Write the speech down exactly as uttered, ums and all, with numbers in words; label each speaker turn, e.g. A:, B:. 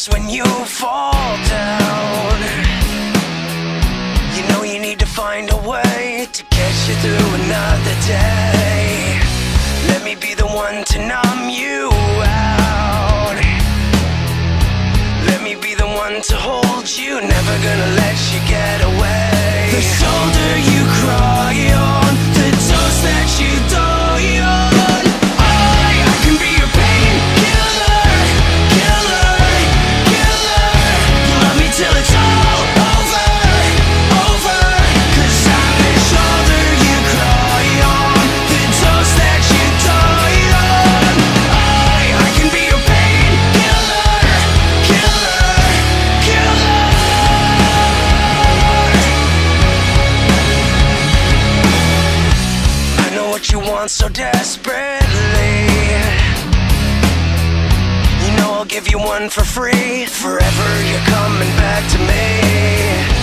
A: just when you fall down. You know you need to find a way to get you through another day. Let me be the one to numb you out. Let me be the one to hold you, never gonna let you get away. The shoulder you cry on, the toast that you die on. I, I can be your painkiller, killer, killer. You love me till it's all over, over. Cause I'm the shoulder you cry on, the toast that you die on. I, I can be your painkiller, killer, killer. I know what you want so desperately. You know I'll give you one for free. Forever you're coming back to me.